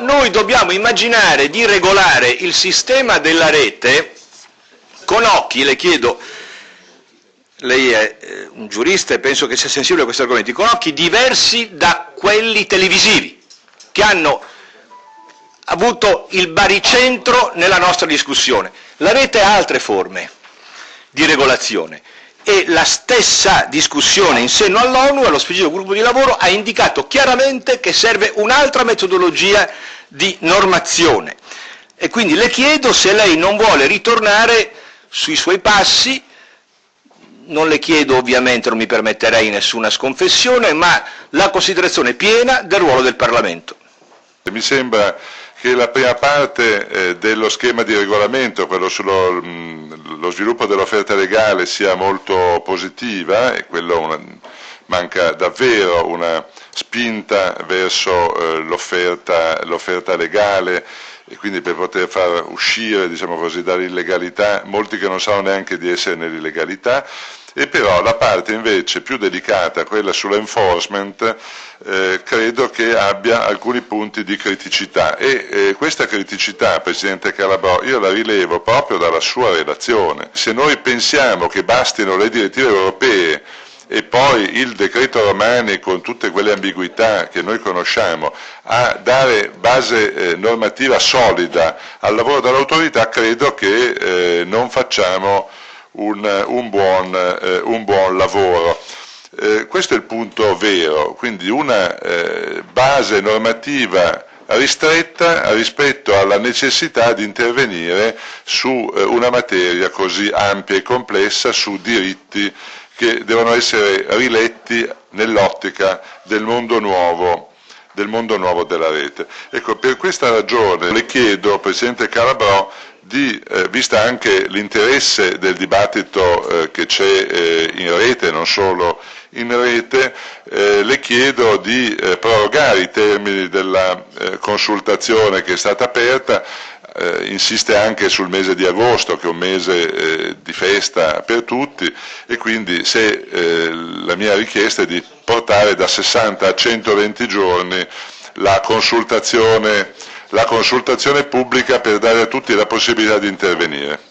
noi dobbiamo immaginare di regolare il sistema della rete con occhi, le chiedo, lei è un giurista e penso che sia sensibile a questi argomenti, con occhi diversi da quelli televisivi, che hanno avuto il baricentro nella nostra discussione. La rete ha altre forme di regolazione e la stessa discussione in seno all'ONU, allo specifico gruppo di lavoro, ha indicato chiaramente che serve un'altra metodologia di normazione. E quindi le chiedo se lei non vuole ritornare sui suoi passi. Non le chiedo ovviamente, non mi permetterei nessuna sconfessione, ma la considerazione piena del ruolo del Parlamento. Mi sembra che la prima parte dello schema di regolamento, quello sullo sviluppo dell'offerta legale, sia molto positiva e manca davvero una spinta verso l'offerta legale e quindi per poter far uscire, diciamo così, dall'illegalità molti che non sanno neanche di essere nell'illegalità. E però la parte invece più delicata, quella sull'enforcement, credo che abbia alcuni punti di criticità e questa criticità, Presidente Calabrò, io la rilevo proprio dalla sua relazione. Se noi pensiamo che bastino le direttive europee e poi il decreto Romani con tutte quelle ambiguità che noi conosciamo a dare base normativa solida al lavoro dell'autorità, credo che non facciamo un buon lavoro. Questo è il punto vero, quindi una base normativa ristretta rispetto alla necessità di intervenire su una materia così ampia e complessa, su diritti che devono essere riletti nell'ottica del mondo nuovo della rete. Ecco, per questa ragione le chiedo, Presidente Calabrò, vista anche l'interesse del dibattito che c'è in rete, non solo in rete, le chiedo di prorogare i termini della consultazione che è stata aperta. Insiste anche sul mese di agosto, che è un mese di festa per tutti, e quindi la mia richiesta è di portare da 60 a 120 giorni la consultazione pubblica per dare a tutti la possibilità di intervenire.